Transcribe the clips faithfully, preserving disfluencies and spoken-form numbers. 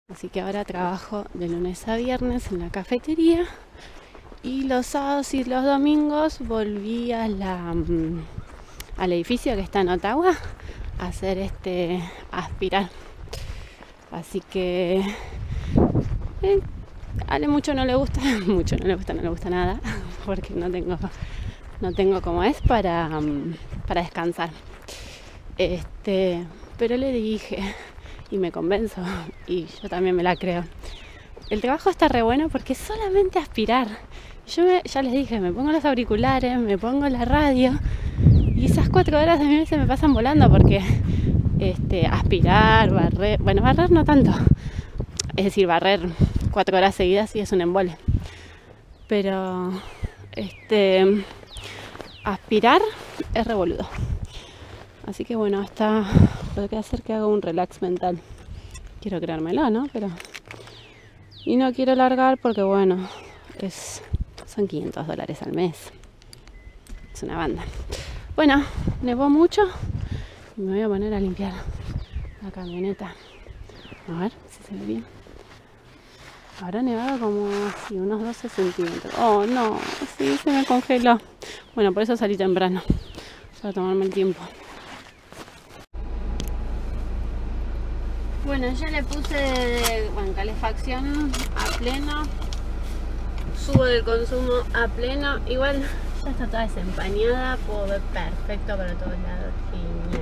Así que ahora trabajo de lunes a viernes en la cafetería y los sábados y los domingos volví a la, al edificio que está en Ottawa a hacer este a aspirar. Así que eh, a Ale mucho no le gusta, mucho no le gusta, no le gusta nada, porque no tengo, no tengo como es para, para descansar. Este, pero le dije, y me convenzo, y yo también me la creo, el trabajo está re bueno porque es solamente aspirar. Yo me, ya les dije, me pongo los auriculares, me pongo la radio, y esas cuatro horas a mí se me pasan volando porque este, aspirar, barrer, bueno, barrer no tanto, es decir, barrer cuatro horas seguidas sí es un embole, pero este, aspirar es revoludo. Así que bueno, hasta podría hacer que haga un relax mental. Quiero creármelo, ¿no? Pero y no quiero largar porque bueno, es son quinientos dólares al mes. Es una banda. Bueno, nevó mucho y me voy a poner a limpiar la camioneta. A ver si se ve bien. Habrá nevado como así, unos doce centímetros. Oh, no, sí, se me congeló. Bueno, por eso salí temprano, para tomarme el tiempo. Bueno, ya le puse bueno, calefacción a pleno, subo del consumo a pleno, igual ya está toda desempañada, puedo ver perfecto para todos lados. Genial.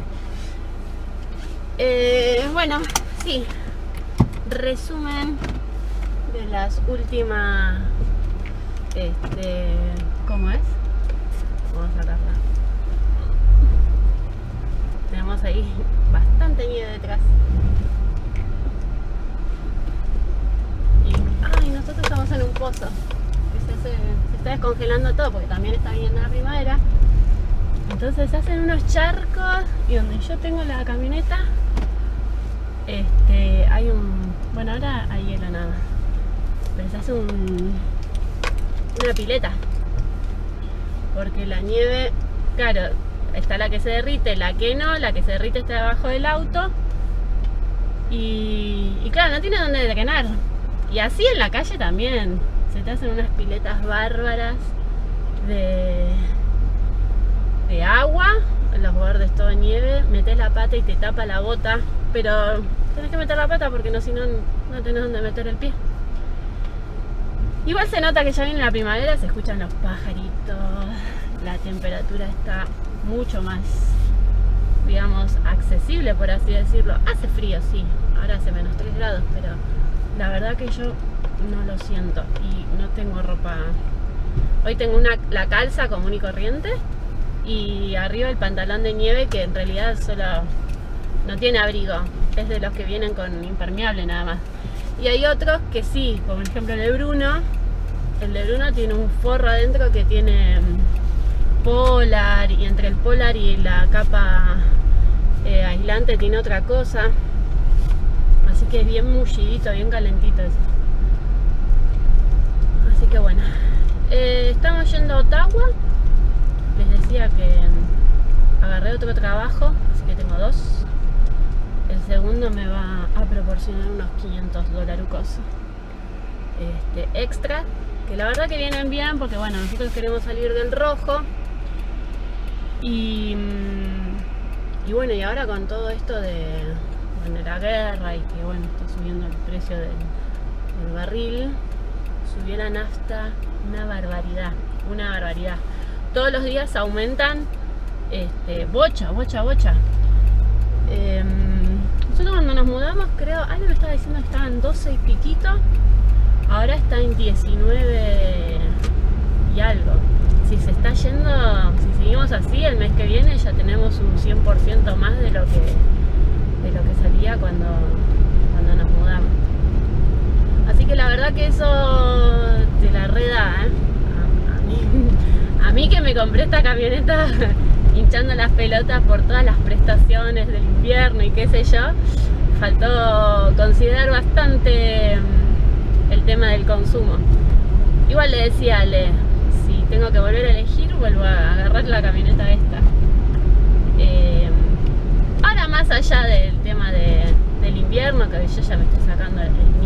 Eh, bueno, sí, resumen de las últimas, este, ¿cómo es? Vamos a sacarla. Tenemos ahí bastante nieve detrás. Y nosotros estamos en un pozo que se, hace, se está descongelando todo porque también está viniendo la primavera. Entonces se hacen unos charcos y donde yo tengo la camioneta este, hay un... bueno, ahora hay hielo nada más, pero se hace un, una pileta porque la nieve, claro, está la que se derrite, la que no, la que se derrite está debajo del auto y, y claro, no tiene dónde drenar. Y así en la calle también se te hacen unas piletas bárbaras de, de agua, en los bordes todo nieve, metes la pata y te tapa la bota, pero tenés que meter la pata porque no, si no, no tenés dónde meter el pie. Igual se nota que ya viene la primavera, se escuchan los pajaritos, la temperatura está mucho más, digamos, accesible, por así decirlo. Hace frío, sí, ahora hace menos tres grados, pero la verdad que yo no lo siento y no tengo ropa. Hoy tengo una, la calza común y corriente y arriba el pantalón de nieve que en realidad solo no tiene abrigo, es de los que vienen con impermeable nada más. Y hay otros que sí, como por ejemplo el de Bruno. El de Bruno tiene un forro adentro que tiene polar y entre el polar y la capa eh, aislante tiene otra cosa. Así que es bien mullidito, bien calentito eso. Así que bueno, eh, estamos yendo a Ottawa. Les decía que agarré otro trabajo, así que tengo dos. El segundo me va a proporcionar unos quinientos dolarucos este, extra, que la verdad que vienen bien porque bueno, nosotros queremos salir del rojo. Y, y bueno, y ahora con todo esto de... de la guerra y que bueno, está subiendo el precio del, del barril, subió la nafta una barbaridad, una barbaridad. Todos los días aumentan este, bocha, bocha, bocha. Eh, nosotros cuando nos mudamos, creo, alguien me estaba diciendo que estaba en doce y piquito, ahora está en diecinueve y algo. Si se está yendo, si seguimos así, el mes que viene ya tenemos un cien por ciento más de lo que de lo que salía cuando, cuando nos mudamos. Así que la verdad que eso te la reda, ¿eh? A, a, mí, a mí que me compré esta camioneta hinchando las pelotas por todas las prestaciones del invierno y qué sé yo, faltó considerar bastante el tema del consumo. Igual le decía a Ale, si tengo que volver a elegir, vuelvo a agarrar la camioneta esta. Eh, ahora más allá del tema de, del invierno, que yo ya me estoy sacando el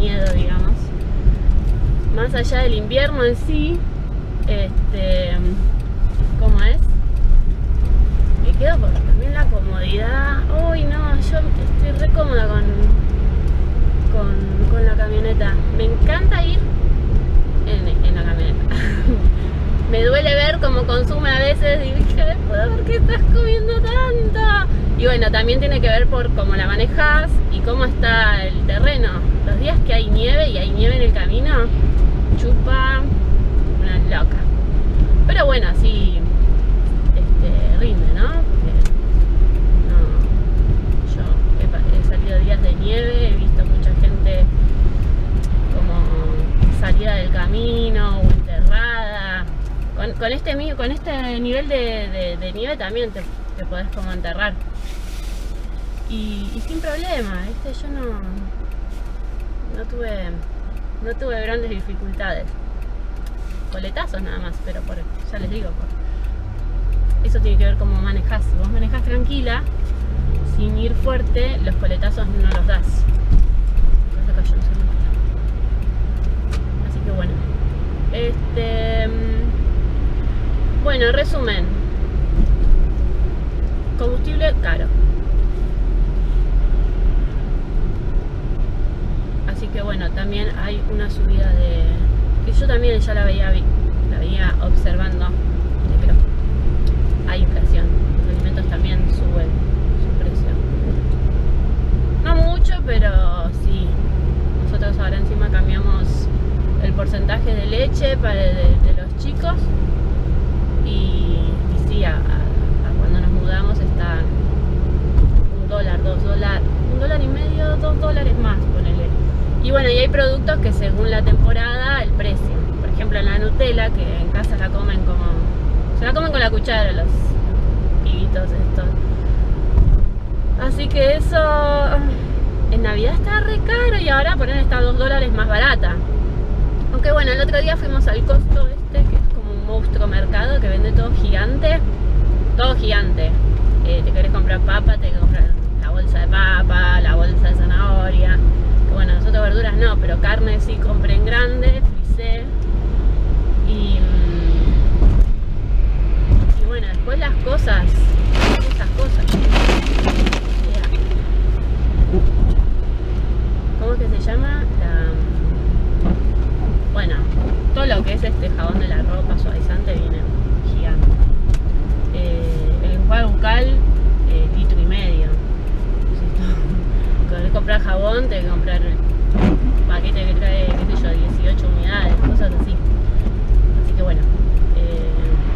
más allá del invierno en sí, este, ¿cómo es? Me quedo por también la comodidad. Uy, no, yo estoy re cómoda con, con, con la camioneta. Me encanta ir en, en la camioneta. Me duele ver cómo consume a veces. Digo, hija de puta, ¿por qué estás comiendo tanto? Y bueno, también tiene que ver por cómo la manejas y cómo está el terreno. Los días que hay nieve y hay nieve en el camino, chupa una loca. Pero bueno, así este, rinde, ¿no? Porque no, yo he, he salido días de nieve, he visto mucha gente como salida del camino o enterrada. Con, con, este, con este nivel de, de, de nieve también te, te podés como enterrar. Y, y sin problema, ¿viste? Yo no, no tuve no tuve grandes dificultades. Coletazos nada más, pero por, ya les digo, por, eso tiene que ver cómo manejás. Si vos manejás tranquila, sin ir fuerte, los coletazos no los das. Se cayó un segundo. Así que bueno. Este. Bueno, resumen. Combustible caro. Así que bueno, también hay una subida de... que yo también ya la veía, la veía observando, pero hay inflación. Los alimentos también suben su precio. No mucho, pero sí. Nosotros ahora encima cambiamos el porcentaje de leche para de, de los chicos. Y, y sí, a, a, a cuando nos mudamos está un dólar, dos dólares, un dólar y medio, dos dólares más, ponele. Y bueno, y hay productos que según la temporada el precio. Por ejemplo, la Nutella, que en casa la comen como... se la comen con la cuchara los pibitos estos. Así que eso... en Navidad está re caro y ahora ponen está a dos dólares más barata. Aunque bueno, el otro día fuimos al Costco este, que es como un monstruo mercado que vende todo gigante. Todo gigante. Eh, te querés comprar papa, te que comprar la bolsa de papa, la bolsa de zanahoria. Bueno, nosotros verduras no, pero carne sí compré en grande, frisé. Y, y bueno, después las cosas, esas cosas. ¿Cómo es que se llama? La, bueno, todo lo que es este jabón de la ropa suavizante viene gigante. Eh, el enjuague bucal, eh, litro y medio. Si querés comprar jabón, tenés que comprar el paquete que trae, qué sé yo, dieciocho unidades, cosas así. Así que bueno, eh,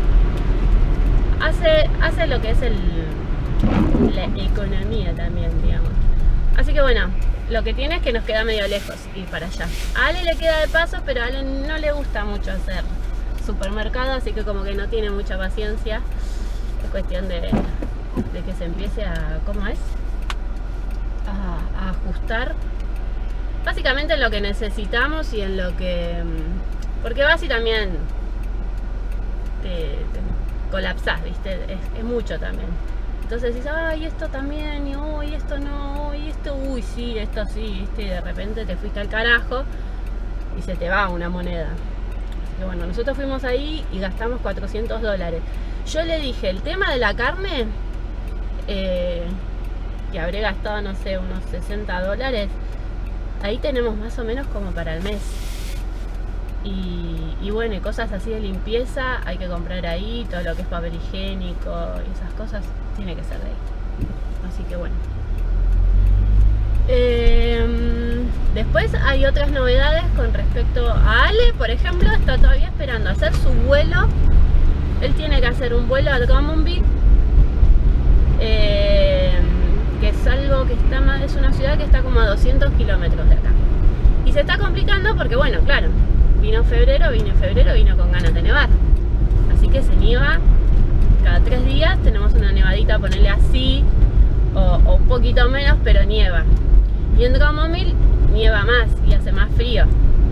hace, hace lo que es el, la economía también, digamos. Así que bueno, lo que tiene es que nos queda medio lejos ir para allá. A Ale le queda de paso, pero a Ale no le gusta mucho hacer supermercado, así que como que no tiene mucha paciencia. Es cuestión de, de que se empiece a, ¿cómo es? A, a ajustar básicamente en lo que necesitamos y en lo que... porque vas y también te, te colapsás, ¿viste? Es, es mucho también. Entonces dices, ay, esto también, y uy, esto no, uy, esto, uy, sí, esto sí, ¿viste? Y de repente te fuiste al carajo y se te va una moneda. Así que bueno, nosotros fuimos ahí y gastamos cuatrocientos dólares. Yo le dije, el tema de la carne, eh, que habré gastado, no sé, unos sesenta dólares, ahí tenemos más o menos como para el mes. Y, y bueno, y cosas así de limpieza hay que comprar ahí, todo lo que es papel higiénico y esas cosas tiene que ser de ahí. Así que bueno. Eh, después hay otras novedades con respecto a Ale, por ejemplo, está todavía esperando hacer su vuelo. Él tiene que hacer un vuelo a Drummondville, eh, que es algo que está más, es una ciudad que está como a doscientos kilómetros de acá. Y se está complicando porque, bueno, claro, vino febrero, vino en febrero, vino con ganas de nevar. Así que se nieva cada tres días, tenemos una nevadita, ponerle así, o, o un poquito menos, pero nieva. Y en Drummondville nieva más y hace más frío.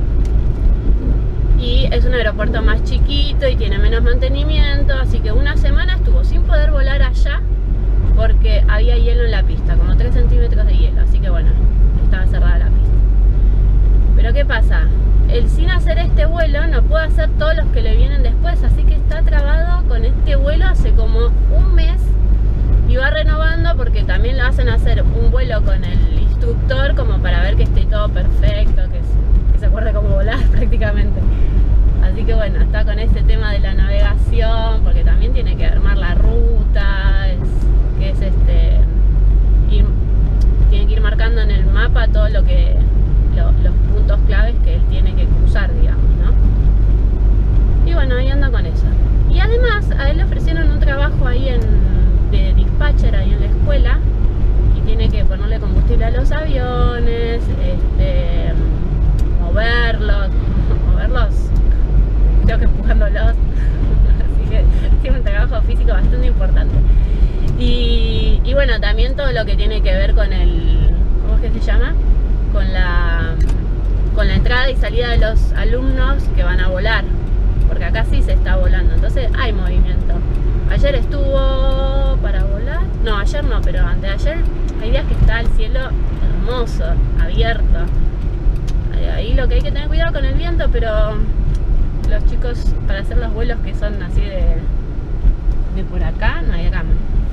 Y es un aeropuerto más chiquito y tiene menos mantenimiento, así que una semana estuvo sin poder volar allá porque había hielo en la pista, como tres centímetros de hielo, así que bueno, estaba cerrada la pista. Pero ¿qué pasa? el sin hacer este vuelo no puede hacer todos los que le vienen después, así que está trabado con este vuelo hace como un mes y va renovando porque también lo hacen hacer un vuelo con el instructor como para ver que esté todo perfecto, que, que se acuerde cómo volar prácticamente. Así que bueno, está con este tema de la navegación porque también tiene que armar la ruta, es, que es este ir, tiene que ir marcando en el mapa todo lo que lo, los puntos claves que él tiene que cruzar, digamos, ¿no? Y bueno, ahí anda con eso. Y además a él le ofrecieron un trabajo ahí en, de dispatcher ahí en la escuela y tiene que ponerle combustible a los aviones, este, moverlos, moverlos, creo que empujándolos. Así que tiene un trabajo físico bastante importante. Y, y bueno, también todo lo que tiene que ver con el, ¿cómo es que se llama? Con la, con la entrada y salida de los alumnos que van a volar, porque acá sí se está volando, entonces hay movimiento. Ayer estuvo para volar, no, ayer no, pero antes de ayer hay días que está el cielo hermoso, abierto. Ahí lo que hay que tener cuidado con el viento, pero los chicos para hacer los vuelos que son así de, de por acá, no hay cama.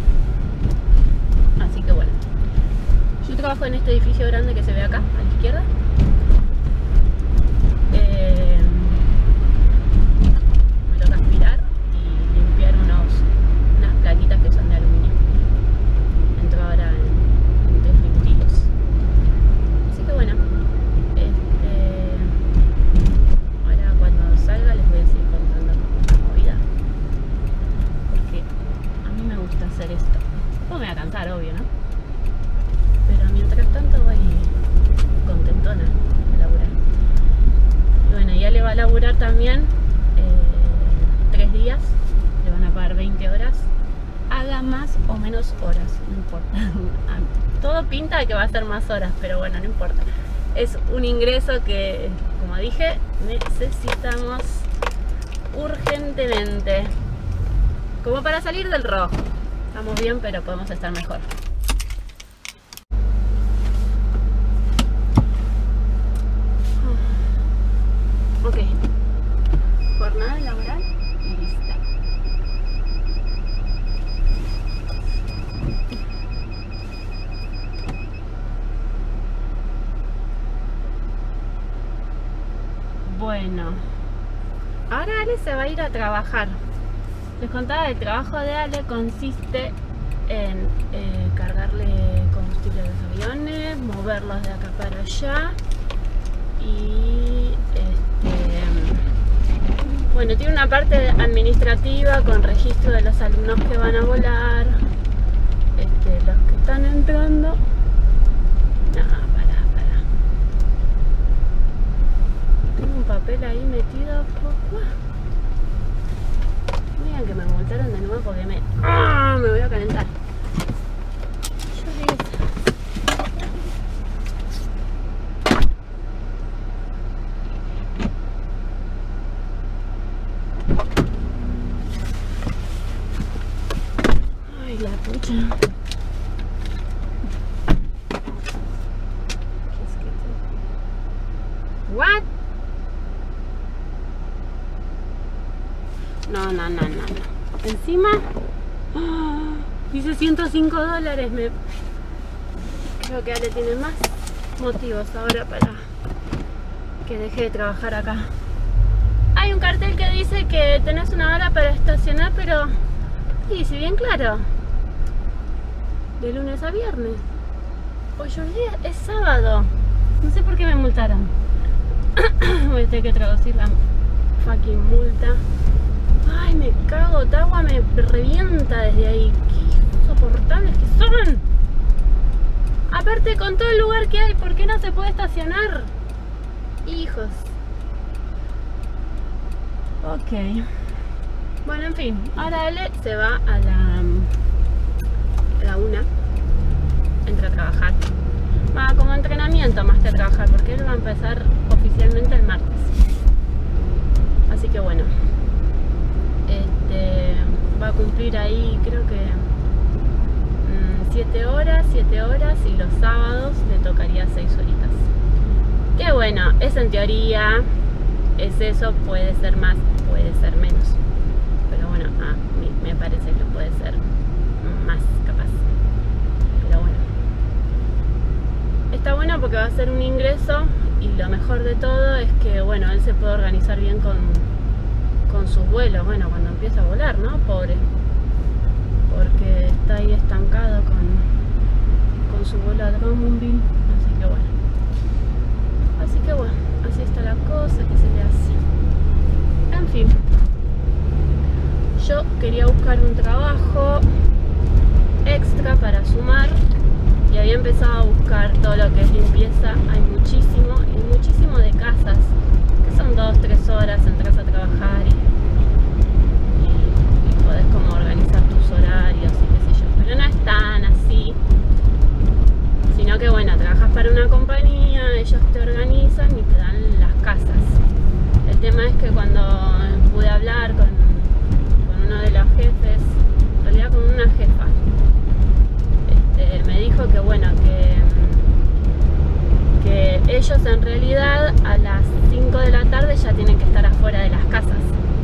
Así que bueno. Yo trabajo en este edificio grande que se ve acá, a la izquierda. Eh, me toca aspirar y limpiar unos, unas plaquitas que son de aluminio. Entro ahora en, en tres minutitos. Así que bueno, este, ahora cuando salga les voy a seguir contando la movida. Porque a mí me gusta hacer esto. Pues me voy a cantar, obvio, ¿no? Pero mientras tanto voy contentona a laburar. Y bueno, ya le va a laburar también eh, tres días, le van a pagar veinte horas, haga más o menos horas, no importa. Todo pinta de que va a ser más horas, pero bueno, no importa. Es un ingreso que, como dije, necesitamos urgentemente, como para salir del rojo. Estamos bien, pero podemos estar mejor. Ok, jornada laboral lista. Bueno, ahora Ale se va a ir a trabajar. Les contaba, el trabajo de Ale consiste en eh, cargarle combustible a los aviones, moverlos de acá para allá y este, bueno, tiene una parte administrativa con registro de los alumnos que van a volar, este, los que están entrando. No, pará, pará. Tengo un papel ahí metido. Miren que me multaron de nuevo porque me, ¡ah! Me voy a calentar. Yo dije, ay, la pucha. ¿Qué es que te... What? No, no, no, no, no. Encima oh, dice ciento cinco dólares. Me... Creo que Ale tiene más motivos ahora para que deje de trabajar acá. Hay un cartel que dice que tenés una hora para estacionar, pero dice bien claro, de lunes a viernes. Hoy hoy día es sábado. No sé por qué me multaron. Voy a tener que traducir la fucking multa. Ay, me cago, Tawa me revienta desde ahí. Qué insoportables que son. Aparte, con todo el lugar que hay, ¿por qué no se puede estacionar? Hijos. Ok. Bueno, en fin, ahora él se va a la, a la una. Entra a trabajar. Va como entrenamiento más que a trabajar, porque él va a empezar oficialmente el martes. Así que bueno. Este, va a cumplir ahí, creo que siete horas, siete horas, y los sábados le tocaría seis horitas. Que bueno, es en teoría, es eso, puede ser más, puede ser menos. Pero bueno, a mí me parece que puede ser más capaz. Pero bueno, está bueno porque va a ser un ingreso y lo mejor de todo es que, bueno, él se puede organizar bien con, con sus vuelos, bueno, cuando empieza a volar, ¿no? Pobre. Porque está ahí estancado con, con su vuelo a Drummondville, así que bueno. Así que bueno, así está la cosa, que se le hace. En fin, yo quería buscar un trabajo extra para sumar y había empezado a buscar todo lo que es limpieza. Hay muchísimo, y muchísimo de casas, que son dos, tres horas, entras a trabajar y, y, y podés como organizar tus horarios y qué sé yo. Pero no es tan así, sino que bueno, trabajas para una compañía, ellos te organizan y te dan las casas. El tema es que cuando pude hablar con, con uno de los jefes, en realidad con una jefa, este, me dijo que bueno, que, que ellos en realidad a las cinco de la tarde ya tienen que estar afuera de las casas,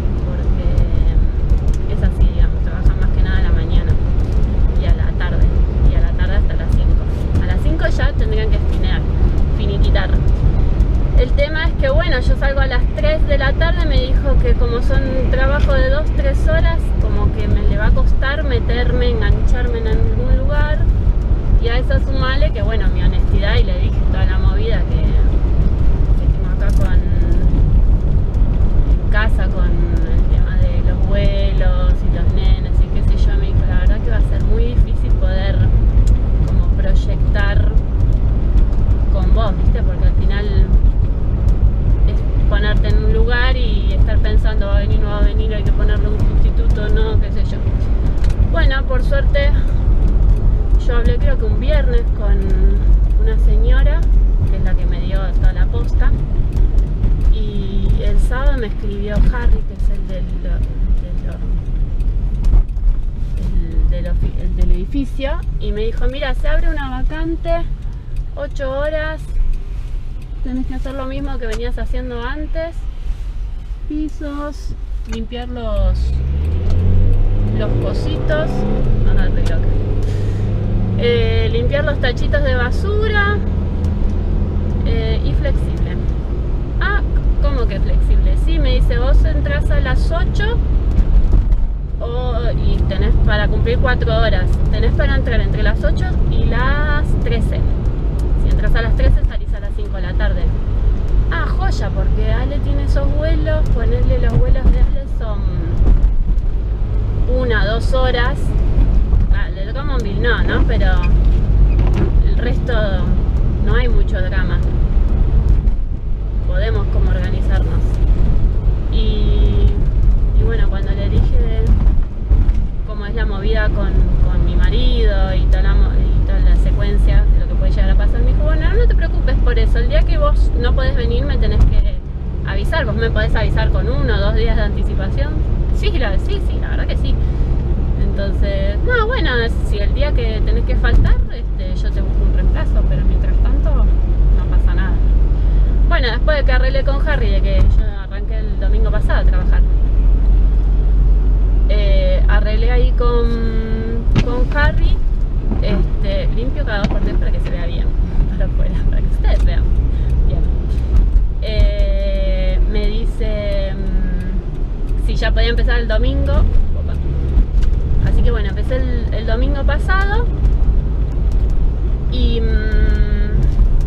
porque es así, digamos, trabajan más que nada a la mañana y a la tarde, y a la tarde hasta las cinco. A las cinco ya tendrían que finiquitar, finiquitar. El tema es que bueno, yo salgo a las tres de la tarde, me dijo que como son trabajo de dos, tres horas, como que me le va a costar meterme, engancharme en algún lugar. Y a eso sumale que bueno, mi honestidad, y le dije toda la movida que, que tengo acá con en casa, con el tema de los vuelos y los nenes y qué sé yo. Me dijo, la verdad que va a ser muy difícil poder como proyectar con vos, ¿viste? Porque al final es ponerte en un lugar y estar pensando, va a venir, no va a venir, hay que ponerle un sustituto, no, qué sé yo. Bueno, por suerte yo hablé creo que un viernes con una señora, que es la que me dio toda la posta, y el sábado me escribió Harry, que es el del, del, del, del, el del edificio, y me dijo, mira, se abre una vacante, ocho horas, tenés que hacer lo mismo que venías haciendo antes, pisos, limpiar los, los cositos, no, no, estoy loca. Eh, limpiar los tachitos de basura eh, y flexible. Ah, ¿cómo que flexible? Sí, me dice, vos entras a las ocho o, y tenés para cumplir cuatro horas. Tenés para entrar entre las ocho y las trece. Si entras a las trece salís a las cinco de la tarde. Ah, joya, porque Ale tiene esos vuelos, ponerle los vuelos de Ale son una, dos horas. El Drummondville no, ¿no? Pero el resto no hay mucho drama. Podemos como organizarnos. Y, y bueno, cuando le dije cómo es la movida con, con mi marido y toda, la, y toda la secuencia de lo que puede llegar a pasar, me dijo, bueno, no te preocupes por eso. El día que vos no podés venir me tenés que avisar. Vos me podés avisar con uno o dos días de anticipación. Sí, la, sí, sí, la verdad que sí. Entonces, no, bueno, si el día que tenés que faltar, este, yo te busco un reemplazo, pero mientras tanto no pasa nada. Bueno, después de que arreglé con Harry, de que yo arranqué el domingo pasado a trabajar, eh, arreglé ahí con, con Harry, este, limpio cada dos por tres para que se vea bien, para afuera, para que ustedes vean bien. Eh, me dice mmm, si ya podía empezar el domingo. Así que bueno, empecé el, el domingo pasado y, mmm,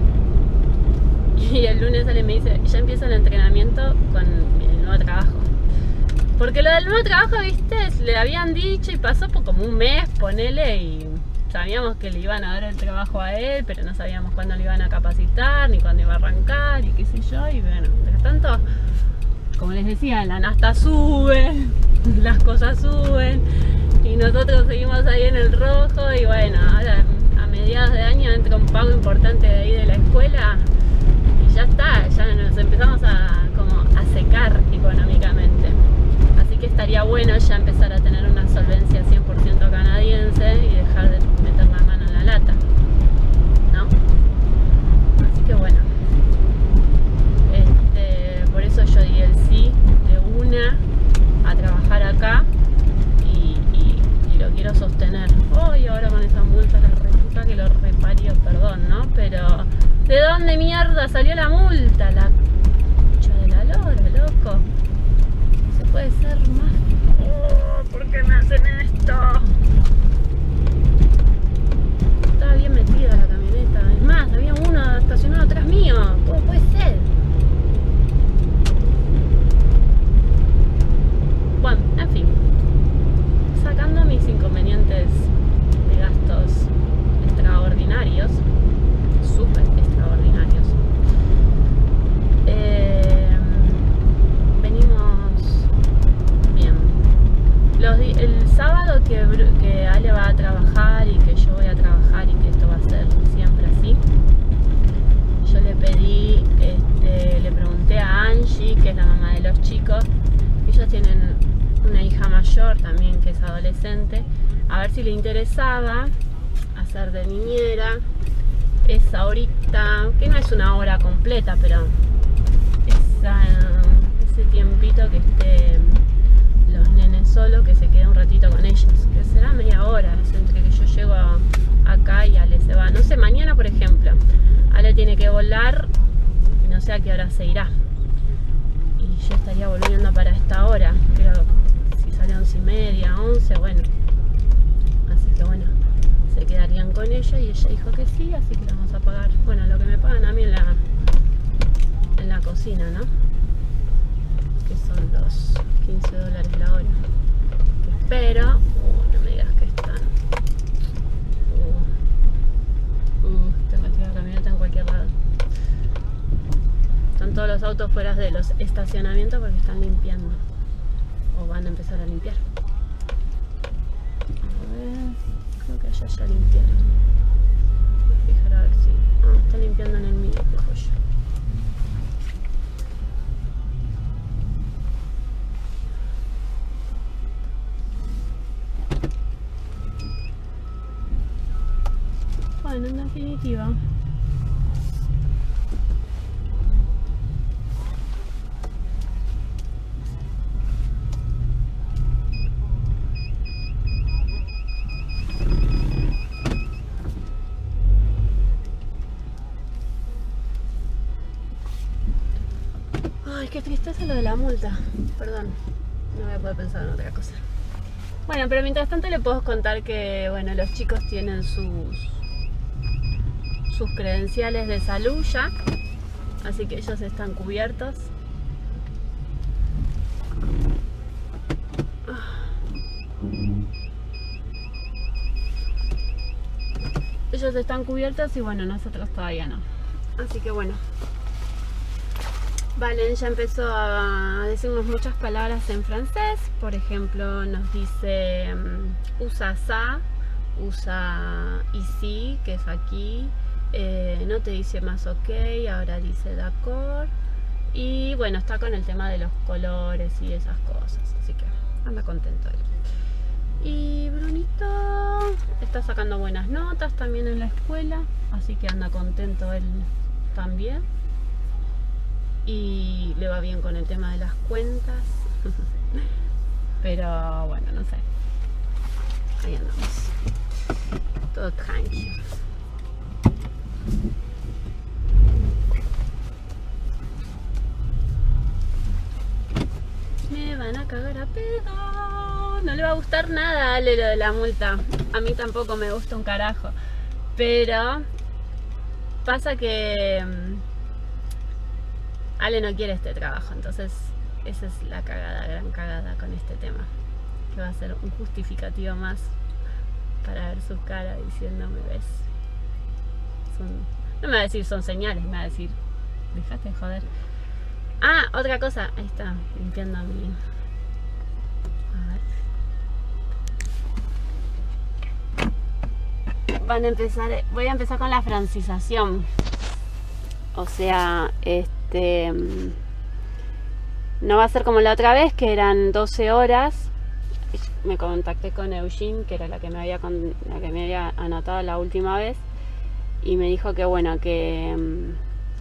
y el lunes sale y me dice, ya empieza el entrenamiento con el nuevo trabajo. Porque lo del nuevo trabajo, viste, le habían dicho y pasó por como un mes, ponele, y sabíamos que le iban a dar el trabajo a él, pero no sabíamos cuándo le iban a capacitar, ni cuándo iba a arrancar, y qué sé yo, y bueno, mientras tanto, como les decía, la nafta sube, las cosas suben, y nosotros seguimos ahí en el rojo. Y bueno, ahora a mediados de año entra un pago importante de ahí de la escuela y ya está, ya nos empezamos a, como, a secar económicamente. Así que estaría bueno ya empezar a tener una solvencia cien por ciento canadiense y dejar de meter la mano en la lata, ¿no? Así que bueno, este, por eso yo di vine a trabajar acá y, y, y lo quiero sostener. Oh, y ahora con esa multa, la reputa que lo reparió, perdón, ¿no? Pero, ¿de dónde mierda salió la multa? La concha de la lora, loco. No se puede ser más. Oh, ¿por qué me hacen esto? Estaba bien metida la camioneta. Es más, había uno estacionado atrás mío. ¿Cómo puede ser? Bueno, en fin. Sacando mis inconvenientes de gastos extraordinarios, súper extraordinarios, eh, venimos bien. Los di el sábado que, que Ale va a trabajar y que yo voy a trabajar y que esto va a ser siempre así, yo le pedí, este, le pregunté a Angie, que es la mamá de los chicos, ellos tienen una hija mayor también que es adolescente, a ver si le interesaba hacer de niñera esa horita, que no es una hora completa, pero esa, ese tiempito que esté los nenes solos, que se quede un ratito con ellos, que será media hora, es entre que yo llego a, acá y Ale se va, no sé, mañana por ejemplo, Ale tiene que volar y no sé a qué hora se irá, y yo estaría volviendo para esta hora, creo, si sale once y media, once, bueno, así que bueno, se quedarían con ella y ella dijo que sí, así que le vamos a pagar, bueno, lo que me pagan a mí en la, en la cocina, ¿no? Que son los quince dólares la hora, que espero, uh, no me digas que están, uh, uh, tengo que tirar la camioneta en cualquier lado, están todos los autos fuera de los estacionamientos porque están limpiando, o van a empezar a limpiar. A ver, creo que allá ya limpiaron. Voy a fijar a ver si... Ah, están limpiando en el mío, qué joya. Bueno, en definitiva, ay, qué tristeza lo de la multa. Perdón, no voy a poder pensar en otra cosa. Bueno, pero mientras tanto le puedo contar que, bueno, los chicos tienen sus sus credenciales de salud ya, así que ellos están cubiertos. Ellos están cubiertos y bueno, nosotros todavía no. Así que bueno. Valen ya empezó a decirnos muchas palabras en francés. Por ejemplo, nos dice um, usa ça, usa ici, que es aquí. Eh, no te dice más ok, ahora dice d'accord. Y bueno, está con el tema de los colores y esas cosas. Así que anda contento él. Y Brunito está sacando buenas notas también en la escuela, así que anda contento él también. Y le va bien con el tema de las cuentas. Pero bueno, no sé. Ahí andamos. Todo tranquilo. Me van a cagar a pedo. No le va a gustar nada a Ale lo de la multa. A mí tampoco me gusta un carajo. Pero pasa que Ale no quiere este trabajo. Entonces esa es la cagada, gran cagada con este tema. Que va a ser un justificativo más para ver su cara diciéndome, ves. Son, no me va a decir son señales, me va a decir, dejate de joder. Ah, otra cosa, ahí está, limpiando mi... A ver. Van a empezar, voy a empezar con la francización. O sea, este... no va a ser como la otra vez, que eran doce horas. Me contacté con Eugene, que era la que me había, con, la que me había anotado la última vez. Y me dijo que bueno, que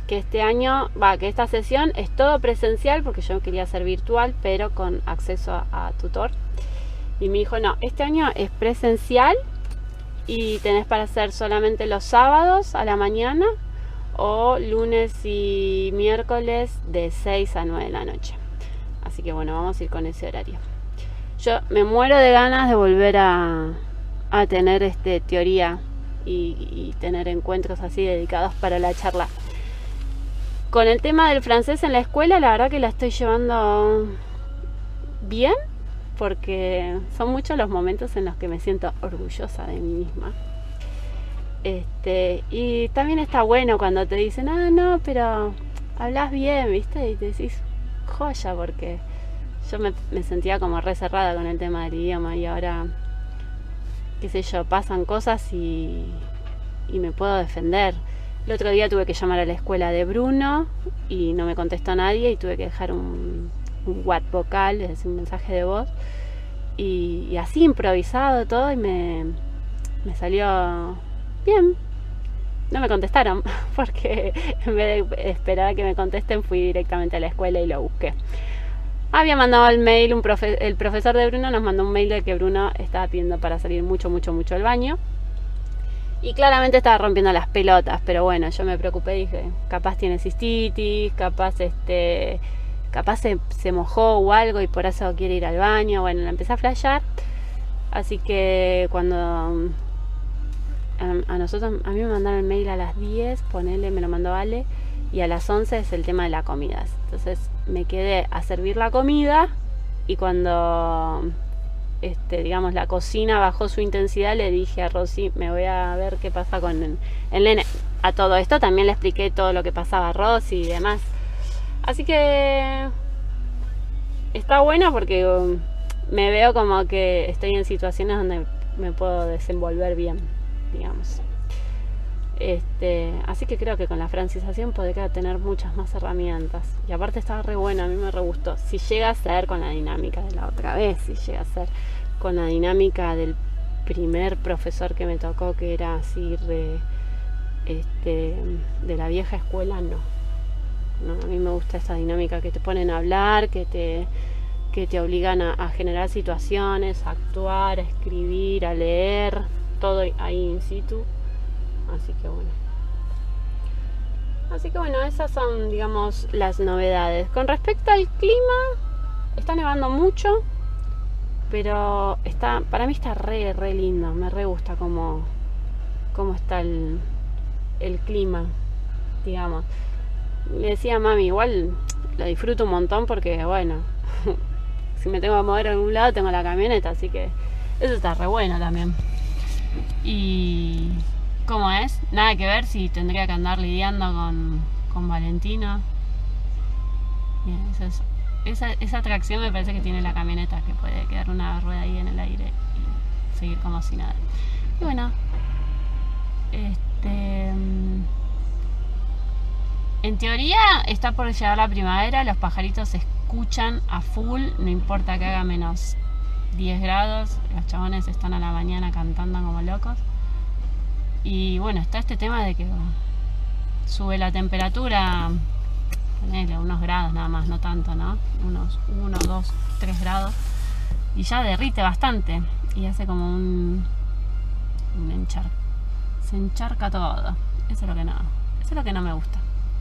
que este año, va, que esta sesión es todo presencial, porque yo quería hacer virtual, pero con acceso a, a tutor. Y me dijo, no, este año es presencial y tenés para hacer solamente los sábados a la mañana o lunes y miércoles de seis a nueve de la noche. Así que bueno, vamos a ir con ese horario. Yo me muero de ganas de volver a, a tener este, teoría y, y tener encuentros así dedicados para la charla. Con el tema del francés en la escuela, la verdad que la estoy llevando bien, porque son muchos los momentos en los que me siento orgullosa de mí misma. Este, y también está bueno cuando te dicen, ah, no, pero hablas bien, ¿viste? Y te decís, joya, porque yo me, me sentía como re cerrada con el tema del idioma y ahora, qué sé yo, pasan cosas y, y me puedo defender. El otro día tuve que llamar a la escuela de Bruno y no me contestó nadie y tuve que dejar un un WhatsApp vocal, es decir, un mensaje de voz, y, y así improvisado todo, y me, me salió bien. No me contestaron, porque en vez de esperar a que me contesten, fui directamente a la escuela y lo busqué. Había mandado el mail, un profe, el profesor de Bruno nos mandó un mail de que Bruno estaba pidiendo para salir mucho, mucho, mucho al baño. Y claramente estaba rompiendo las pelotas, pero bueno, yo me preocupé, dije, capaz tiene cistitis, capaz este... capaz se, se mojó o algo y por eso quiere ir al baño. Bueno, la empecé a flashear. Así que cuando a, a nosotros, a mí me mandaron el mail a las diez, ponele, me lo mandó Ale, y a las once es el tema de la comida. Entonces me quedé a servir la comida y cuando este, digamos, la cocina bajó su intensidad, le dije a Rosy, me voy a ver qué pasa con el, el nene. A todo esto también le expliqué todo lo que pasaba a Rosy y demás. Así que está bueno porque um, me veo como que estoy en situaciones donde me puedo desenvolver bien, digamos. Este, así que creo que con la francización podría tener muchas más herramientas. Y aparte estaba re buena, a mí me re gustó. Si llega a ser con la dinámica de la otra vez, si llega a ser con la dinámica del primer profesor que me tocó, que era así re, este, de la vieja escuela, no. No, a mí me gusta esa dinámica que te ponen a hablar, que te, que te obligan a, a generar situaciones, a actuar, a escribir, a leer, todo ahí in situ. Así que bueno. Así que bueno, esas son, digamos, las novedades. Con respecto al clima, está nevando mucho, pero está, para mí está re, re lindo. Me re gusta cómo, cómo está el, el clima, digamos. Le decía a mami, igual lo disfruto un montón porque, bueno, si me tengo que mover a algún lado tengo la camioneta, así que eso está re bueno también. Y ¿cómo es? Nada que ver si tendría que andar lidiando con, con Valentino. Bien, eso es, esa, esa atracción me parece que tiene la camioneta, que puede quedar una rueda ahí en el aire y seguir como si nada. Y bueno, este... en teoría está por llegar la primavera, los pajaritos se escuchan a full, no importa que haga menos diez grados, los chabones están a la mañana cantando como locos. Y bueno, está este tema de que sube la temperatura, ponele unos grados nada más, no tanto, ¿no? Unos uno, dos, tres grados. Y ya derrite bastante y hace como un, un encharco. Se encharca todo. Eso es lo que no, eso es lo que no me gusta.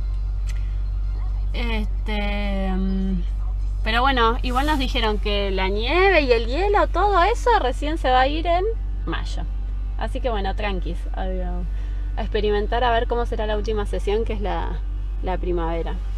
Este, pero bueno, igual nos dijeron que la nieve y el hielo, todo eso recién se va a ir en mayo. Así que bueno, tranquis, a, a experimentar a ver cómo será la última sesión, que es la, la primavera.